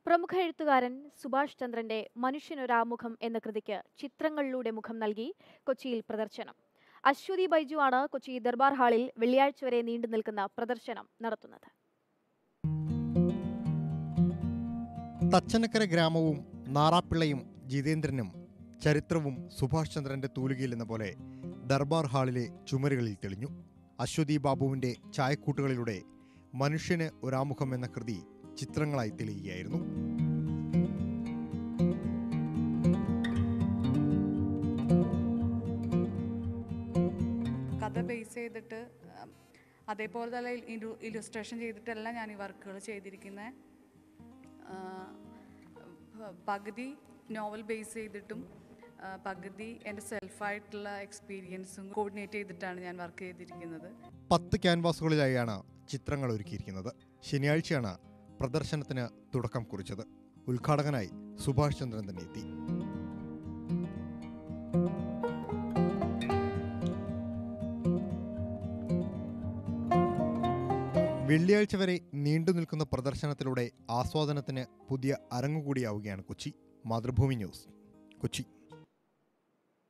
പ്രമുഖ എഴുത്തുകാരൻ സുഭാഷ് ചന്ദ്രന്റെ മനുഷ്യനൊരാമുഖം എന്ന കൃതിക്ക് ചിത്രങ്ങളിലൂടെ മുഖം നൽകി കൊച്ചിയിൽ പ്രദർശനം. അശ്വതി ബൈജു ആണ് കൊച്ചി ദർബാർ ഹാളിൽ വെള്ളിയാഴ്ച വരെ നീണ്ടു നിൽക്കുന്ന പ്രദർശനം നടത്തുന്നത്. തച്ചനക്കര ഗ്രാമവും നാറാപ്പിള്ളയും ജിതേന്ദ്രനും ചരിത്രവും സുഭാഷ് ചന്ദ്രന്റെ തൂലികയിൽ എന്ന പോലെ ദർബാർ ഹാളിലെ ചുമരുകളിൽ തെളിഞ്ഞു. അശ്വതി ബാബുവിന്റെ ചായക്കൂട്ടുകളിലൂടെ മനുഷ്യന് ഒരാമുഖം എന്ന കൃതി ചിത്രങ്ങളായി തെളിയുകയായിരുന്നു. കഥ ബേസ് ചെയ്തിട്ട് അതേപോലെ തന്നെ ഇലുസ്ട്രേഷൻ ചെയ്തിട്ടല്ല ഞാൻ ഈ വർക്കുകൾ ചെയ്തിരിക്കുന്നത്. പകുതി നോവൽ ബേസ് ചെയ്തിട്ടും പകുതി എൻ്റെ സെൽഫായിട്ടുള്ള എക്സ്പീരിയൻസും കോർഡിനേറ്റ് ചെയ്തിട്ടാണ് ഞാൻ വർക്ക് ചെയ്തിരിക്കുന്നത്. 10 ക്യാൻവാസുകളിലായാണ് ചിത്രങ്ങൾ ഒരുക്കിയിരിക്കുന്നത്. ശനിയാഴ്ചയാണ് പ്രദർശനത്തിന് തുടക്കം കുറിച്ചത്. ഉദ്ഘാടകനായി സുഭാഷ് ചന്ദ്രൻ തന്നെ എത്തി. വെള്ളിയാഴ്ച വരെ നീണ്ടു നിൽക്കുന്ന പ്രദർശനത്തിലൂടെ ആസ്വാദനത്തിന് പുതിയ അരങ്ങുകൂടിയാവുകയാണ് കൊച്ചി. മാതൃഭൂമി ന്യൂസ്, കൊച്ചി.